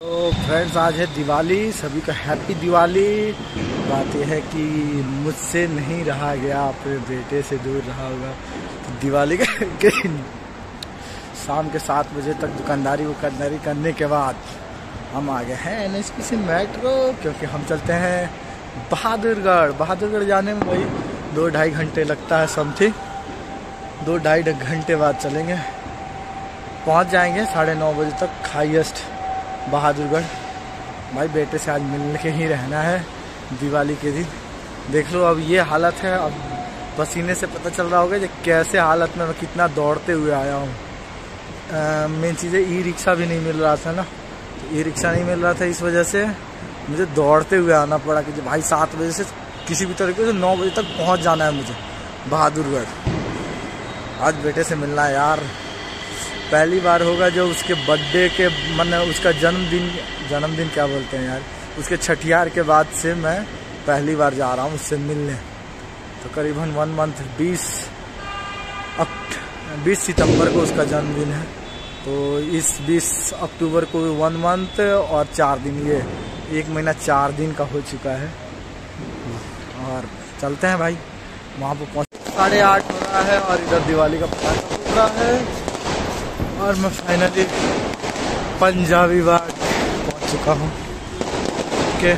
तो फ्रेंड्स आज है दिवाली, सभी का हैप्पी दिवाली। बात यह है कि मुझसे नहीं रहा गया, अपने बेटे से दूर रहा होगा। तो दिवाली के शाम के 7 बजे तक दुकानदारी करने के बाद हम आ गए हैं NHPC मेट्रो, क्योंकि हम चलते हैं बहादुरगढ़ जाने में वही 2-2.5 घंटे लगता है समथिंग। 2-2.5 घंटे बाद चलेंगे, पहुंच जाएंगे 9:30 बजे तक हाईएस्ट बहादुरगढ़। भाई बेटे से आज मिलने के ही रहना है दिवाली के दिन। देख लो अब ये हालत है, अब पसीने से पता चल रहा होगा कि कैसे हालत में मैं कितना दौड़ते हुए आया हूँ। मेन चीज़ है ई-रिक्शा भी नहीं मिल रहा था ना, तो ई-रिक्शा नहीं मिल रहा था, इस वजह से मुझे दौड़ते हुए आना पड़ा कि भाई 7 बजे से किसी भी तरीके से 9 बजे तक पहुँच जाना है मुझे बहादुरगढ़। आज बेटे से मिलना है यार, पहली बार होगा जो उसके बर्थडे के उसका जन्मदिन क्या बोलते हैं यार, उसके छठियार के बाद से मैं पहली बार जा रहा हूँ उससे मिलने। तो करीबन 1 मंथ 20 सितंबर को उसका जन्मदिन है, तो इस 20 अक्टूबर को 1 मंथ और 4 दिन, ये 1 महीना 4 दिन का हो चुका है। और चलते हैं भाई वहाँ पर पहुँच 8:30 हो रहा है और इधर दिवाली का पटाखा हो रहा है। और मैं फाइनली पंजाबी बाग पहुंच चुका हूँ। ओके,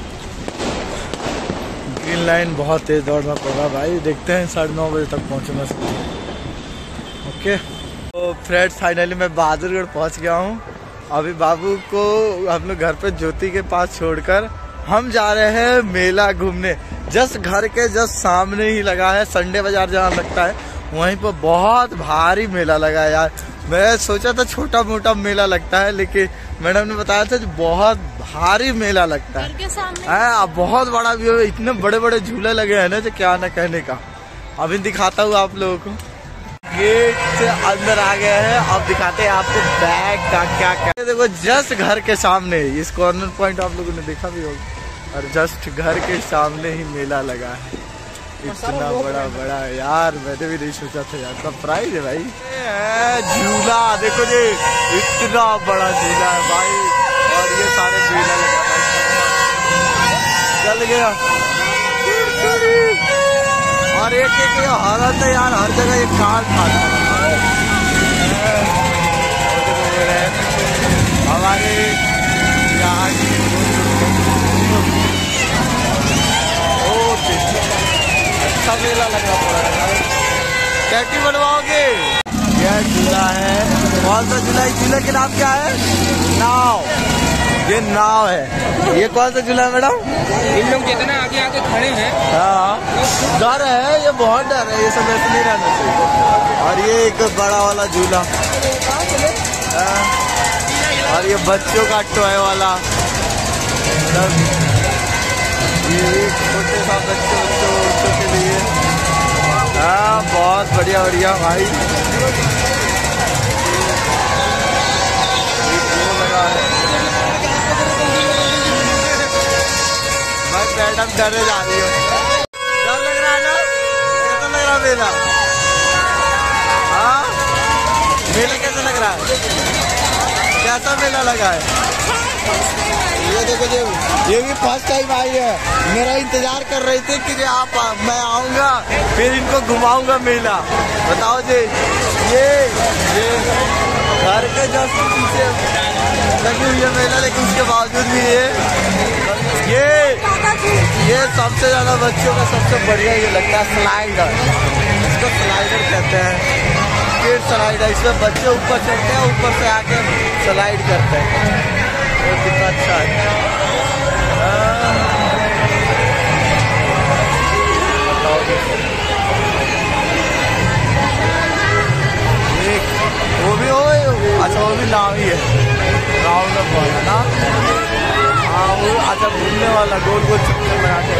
ग्रीन लाइन बहुत तेज दौड़ना पड़ रहा भाई, देखते हैं 9:30 बजे तक पहुँचूंगा। ओके तो फ्रेंड्स फाइनली मैं बहादुरगढ़ पहुँच गया हूँ। अभी बाबू को हम लोग घर पे ज्योति के पास छोड़कर हम जा रहे हैं मेला घूमने। जस्ट घर के जस्ट सामने ही लगा है, संडे बाजार जहाँ लगता है वहीं पर बहुत भारी मेला लगा है यार। मैं सोचा था छोटा मोटा मेला लगता है, लेकिन मैडम ने बताया था जो बहुत भारी मेला लगता है। बहुत बड़ा भी है, इतने बड़े बड़े झूले लगे हैं ना जो क्या ना कहने का। अभी दिखाता हूँ आप लोगों को, गेट से अंदर आ गए हैं, अब दिखाते हैं आपको बैग का क्या। देखो जस्ट घर के सामने इस कॉर्नर पॉइंट आप लोगों ने देखा भी होगा, और जस्ट घर के सामने ही मेला लगा है। इतना बड़ा यार, मैंने भी नहीं सोचा था यार। सरप्राइज है भाई, झूला देखो जी, इतना बड़ा झूला है भाई। और ये सारे झूला लगा चल गया, और एक हालत है यार, हर जगह एक काल हमारे यहाँ अच्छा मेला लगा पड़ा है। कैटी बनवाओगे? यह झूला है, कौन सा झूला है? झूले के नाम क्या है? नाव। ये नाव है। ये कौन सा झूला है मैडम? इन लोग जितना आगे खड़े हैं, हाँ डर है, ये बहुत डर है, ये सब ऐसे नहीं रहना चाहिए। और ये एक बड़ा वाला झूला, और ये बच्चों का टॉय वाला, ये छोटे सा बच्चों के लिए। हाँ बहुत बढ़िया भाई। लगा है भाई, मैडम डरे जा रही हो, डर लग रहा है ना? कैसा लग रहा मेला? हाँ मेला कैसा लग रहा है? कैसा मेला लगा है? ये देखो जी, ये भी फर्स्ट टाइम आई है। मेरा इंतजार कर रही थी कि मैं आऊँगा फिर इनको घुमाऊंगा मेला। बताओ जी, ये घर के जस्ट पीछे लगी हुई है मेला, लेकिन उसके बावजूद भी ये सबसे ज्यादा बच्चों का सबसे बढ़िया ये लगता है स्लाइडर। इसको स्लाइडर कहते हैं, किड स्लाइडर। इसमें बच्चे ऊपर चढ़ते हैं, ऊपर से आके स्लाइड करते हैं। कितना अच्छा है। वो भी हो, अच्छा वो भी नाव ही है, नाव में बोला ना। हाँ वो अच्छा घूमने वाला, गोल गोल चक्कर लगा के।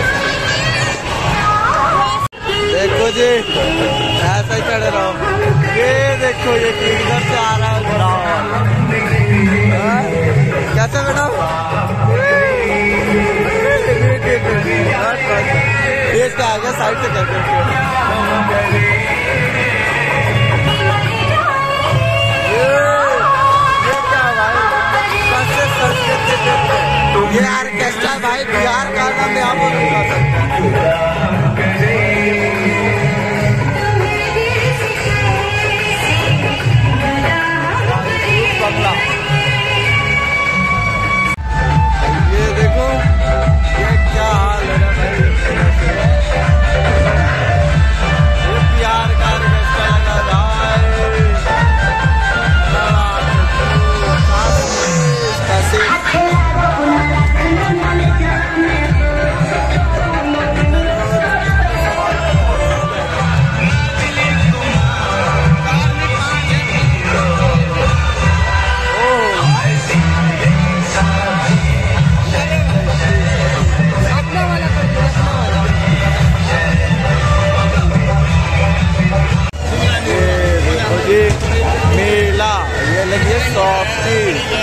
देखो जी ऐसा ही चढ़े रहो। ये देखो ये इधर से आ रहा है नाव, कैसे बेटा? तेज का आ गया, साइड से करके। ये क्या भाई, ये ऑर्केस्ट्रा भाई बिहार का नाम में आप नहीं कर सकते। बंगला ये देखो ये क्या हाल है ना भाई। ये बिहार का ऑर्केस्ट्रा लगा मेला, ये लगी सॉफ्टी।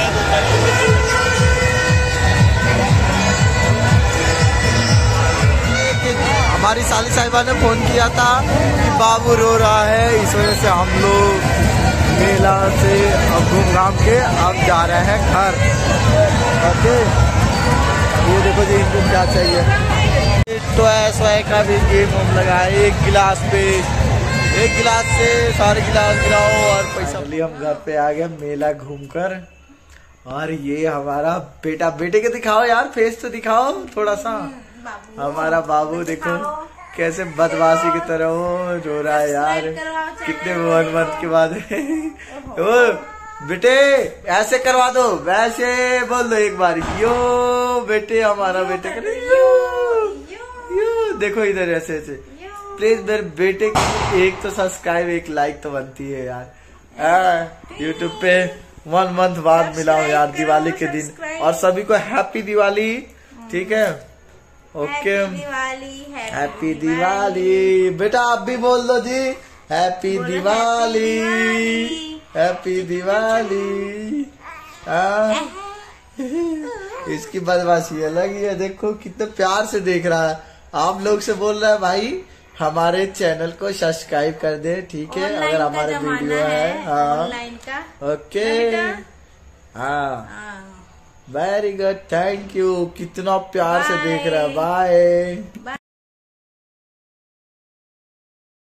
हमारी साली साहिबा ने फोन किया था कि बाबू रो रहा है, इस वजह से हम लोग मेला से घूम घाम के अब जा रहे हैं घर। ओके ये देखो जी इनको क्या चाहिए। टॉय का भी गेम हम लगा है। एक गिलास से सारे गिलास गिराओ और पैसा। हम घर पे आ गए मेला घूमकर। और ये हमारा बेटा, बेटे के दिखाओ यार, फेस तो दिखाओ थोड़ा सा। हमारा बाबू देखो कैसे बदमाशी की तरह वो रो रहा है यार, कितने 1 मंथ के बाद। ओ बेटे ऐसे करवा दो, वैसे बोल दो एक बार, यो बेटे, हमारा बेटे करे यो। देखो इधर ऐसे ऐसे। प्लीज मेरे बेटे की एक तो सब्सक्राइब, एक लाइक तो बनती है यार। यूट्यूब पे 1 मंथ बाद मिला हूँ यार, दिवाली के दिन। और सभी को हैप्पी दिवाली, ठीक है? Okay, happy Diwali. बेटा आप भी बोल दो जी, हैप्पी दिवाली, हैप्पी दिवाली। इसकी बदमाशी अलग ही है, देखो कितने प्यार से देख रहा है। आप लोग से बोल रहा है भाई हमारे चैनल को सब्सक्राइब कर दे, ठीक है? अगर हमारे वीडियो है। हाँ ओके, हाँ वेरी गुड, थैंक यू। कितना प्यार से देख रहा है। बाय।